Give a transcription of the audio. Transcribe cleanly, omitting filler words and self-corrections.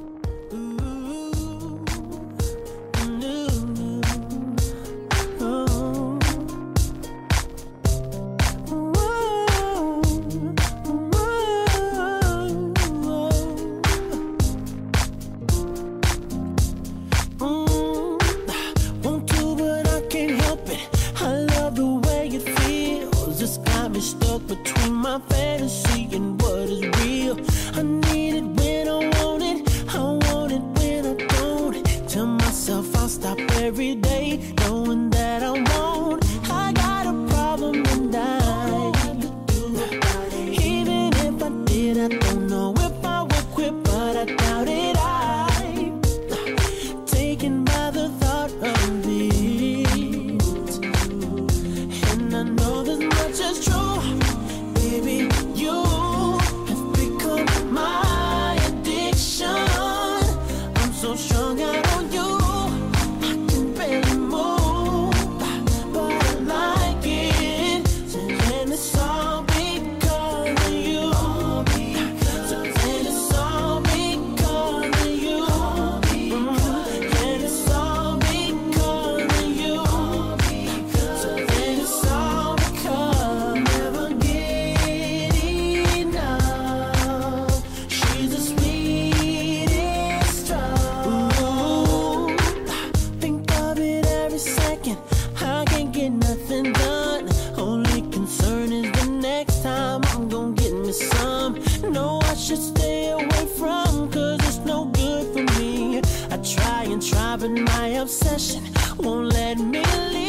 Stuck between my fantasy and what is real. I need it when I want it when I don't. Tell myself I'll stop every day, knowing that I won't. I got a problem and even if I did, I don't know if I would quit, but I doubt it. I'm taken by the thought of it, and I know this much is true. Baby, you have become my addiction. I'm so strung out on you, I can barely move, but I like it. And it's all because of you. So then it's all because of you. And it's all because of you. So then it's all because never get enough. She's the sweetest drug. Ooh, think of it every second. I can't get nothing done. Only concern is the next time I'm gonna get me some. No, I should stay away from, cause it's no good for me. I try and try, but my obsession won't let me leave.